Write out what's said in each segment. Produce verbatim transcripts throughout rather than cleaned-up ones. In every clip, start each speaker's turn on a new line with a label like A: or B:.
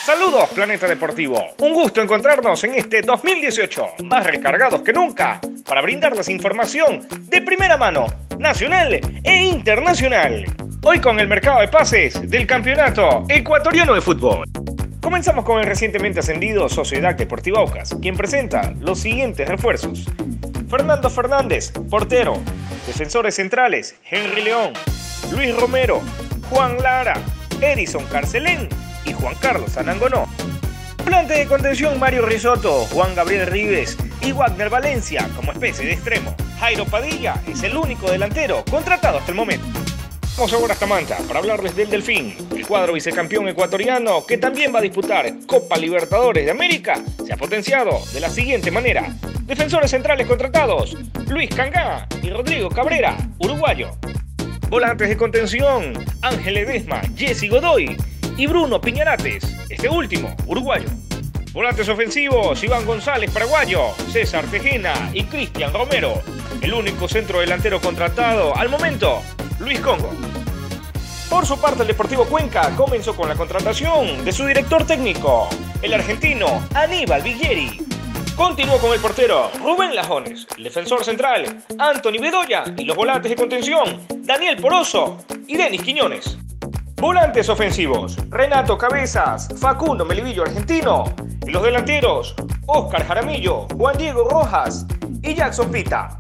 A: Saludos, Planeta Deportivo. Un gusto encontrarnos en este dos mil dieciocho, más recargados que nunca, para brindarles información de primera mano, nacional e internacional. Hoy con el mercado de pases del Campeonato Ecuatoriano de Fútbol. Comenzamos con el recientemente ascendido Sociedad Deportiva Aucas, quien presenta los siguientes refuerzos. Fernando Fernández, portero. Defensores centrales, Henry León, Luis Romero, Juan Lara, Edison Carcelén y Juan Carlos Anangonó. Volante de contención, Mario Risotto, Juan Gabriel Rives y Wagner Valencia como especie de extremo. Jairo Padilla es el único delantero contratado hasta el momento. Vamos ahora hasta Manta para hablarles del Delfín, el cuadro vicecampeón ecuatoriano que también va a disputar Copa Libertadores de América. Se ha potenciado de la siguiente manera. Defensores centrales contratados, Luis Cangá y Rodrigo Cabrera, uruguayo. Volantes de contención, Ángel Ledesma, Jesse Godoy y Bruno Piñarates, este último, uruguayo. Volantes ofensivos, Iván González, paraguayo, César Tejena y Cristian Romero. El único centro delantero contratado al momento, Luis Congo. Por su parte, el Deportivo Cuenca comenzó con la contratación de su director técnico, el argentino Aníbal Viglieri. Continuó con el portero Rubén Lajones, el defensor central Anthony Bedoya y los volantes de contención Daniel Poroso y Denis Quiñones. Volantes ofensivos, Renato Cabezas, Facundo Melivillo argentino y los delanteros Óscar Jaramillo, Juan Diego Rojas y Jackson Pita.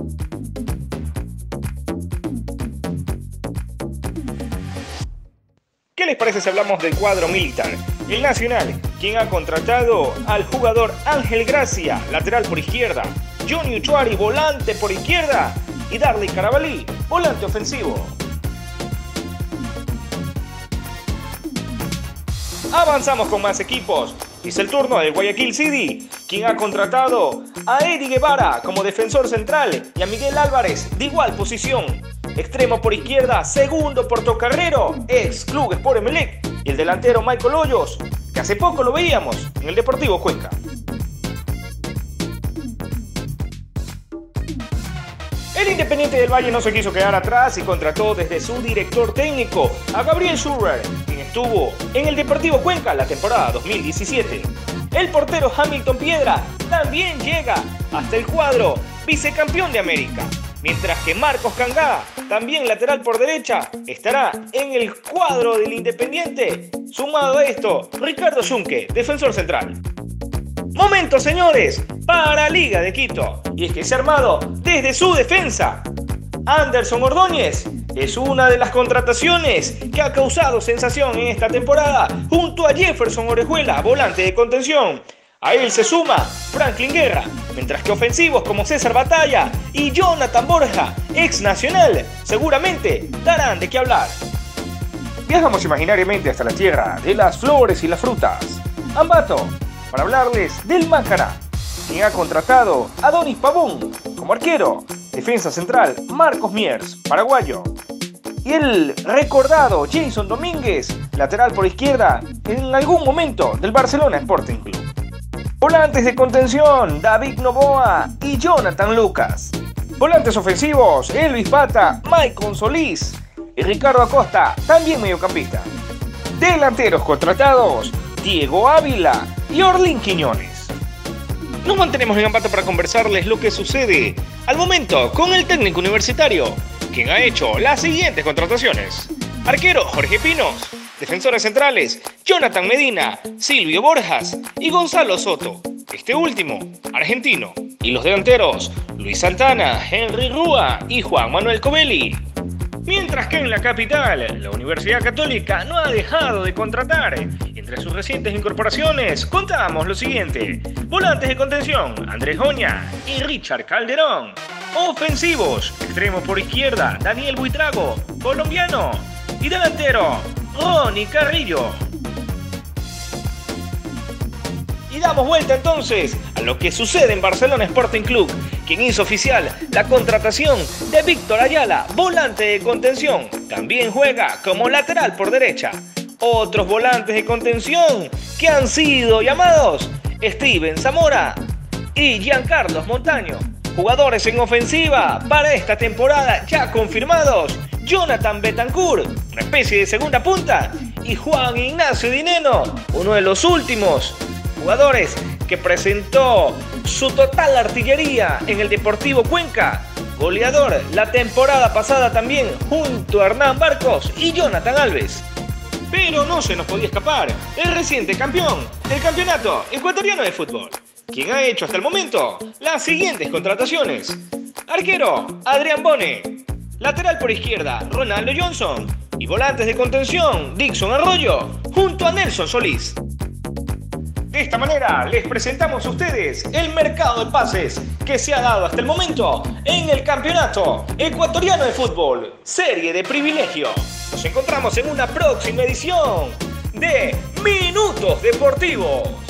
A: ¿Qué les parece si hablamos del cuadro militar? El Nacional, quien ha contratado al jugador Ángel Gracia, lateral por izquierda, Johnny Uchuari, volante por izquierda, y Darley Carabalí, volante ofensivo. Avanzamos con más equipos. Es el turno del Guayaquil City, quien ha contratado a Eddie Guevara como defensor central y a Miguel Álvarez de igual posición. Extremo por izquierda, segundo portocarrero, ex Club Sport Emelec, y el delantero Michael Hoyos, que hace poco lo veíamos en el Deportivo Cuenca. El Independiente del Valle no se quiso quedar atrás y contrató desde su director técnico a Gabriel Schurrer, quien estuvo en el Deportivo Cuenca la temporada dos mil diecisiete. El portero Hamilton Piedra también llega hasta el cuadro vicecampeón de América. Mientras que Marcos Cangá, también lateral por derecha, estará en el cuadro del Independiente. Sumado a esto, Ricardo Zunque, defensor central. Momento, señores, para Liga de Quito. Y es que se ha armado desde su defensa. Anderson Ordóñez es una de las contrataciones que ha causado sensación en esta temporada, junto a Jefferson Orejuela, volante de contención. A él se suma Franklin Guerra, mientras que ofensivos como César Batalla y Jonathan Borja, ex Nacional, seguramente darán de qué hablar. Viajamos imaginariamente hasta la tierra de las flores y las frutas, Ambato, para hablarles del Macará, quien ha contratado a Donis Pavón como arquero, defensa central Marcos Miers, paraguayo, y el recordado Jason Domínguez, lateral por izquierda en algún momento del Barcelona Sporting Club. Volantes de contención, David Novoa y Jonathan Lucas. Volantes ofensivos, Elvis Pata, Maicon Solís y Ricardo Acosta, también mediocampista. Delanteros contratados, Diego Ávila y Orlín Quiñones. Nos mantenemos en Ambato para conversarles lo que sucede al momento con el técnico universitario, quien ha hecho las siguientes contrataciones. Arquero, Jorge Pinos. Defensores centrales, Jonathan Medina, Silvio Borjas y Gonzalo Soto, este último, argentino. Y los delanteros, Luis Santana, Henry Rúa y Juan Manuel Covelli. Mientras que en la capital, la Universidad Católica no ha dejado de contratar. Entre sus recientes incorporaciones, contamos lo siguiente. Volantes de contención, Andrés Oña y Richard Calderón. Ofensivos, extremo por izquierda, Daniel Buitrago, colombiano. Y delantero, Ronnie Carrillo. Y damos vuelta entonces a lo que sucede en Barcelona Sporting Club, quien hizo oficial la contratación de Víctor Ayala, volante de contención. También juega como lateral por derecha. Otros volantes de contención que han sido llamados Steven Zamora y Giancarlos Montaño. Jugadores en ofensiva para esta temporada ya confirmados: Jonathan Betancourt, una especie de segunda punta, y Juan Ignacio Dineno, uno de los últimos jugadores que presentó su total artillería en el Deportivo Cuenca, goleador la temporada pasada también junto a Hernán Barcos y Jonathan Alves. Pero no se nos podía escapar el reciente campeón del campeonato ecuatoriano de fútbol, quien ha hecho hasta el momento las siguientes contrataciones: arquero Adrián Bone, lateral por izquierda Ronaldo Johnson y volantes de contención Dixon Arroyo junto a Nelson Solís. De esta manera les presentamos a ustedes el mercado de pases que se ha dado hasta el momento en el campeonato ecuatoriano de fútbol, serie de privilegio. Nos encontramos en una próxima edición de Minutos Deportivos.